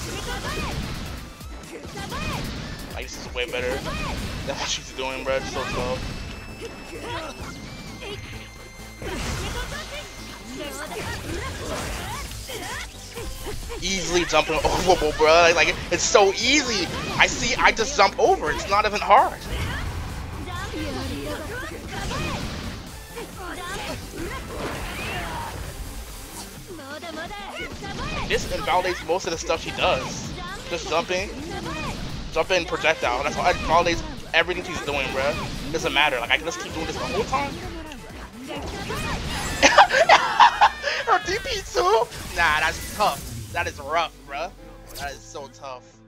Like, this is way better than what she's doing, bro. It's so tough. Easily jumping over, bro. Like it's so easy. I just jump over. It's not even hard. This invalidates most of the stuff she does. Just jumping projectile. That's why it invalidates everything she's doing, bro. Doesn't matter. Like I can just keep doing this the whole time. Her DP too? Nah, that's tough. That is rough, bro. That is so tough.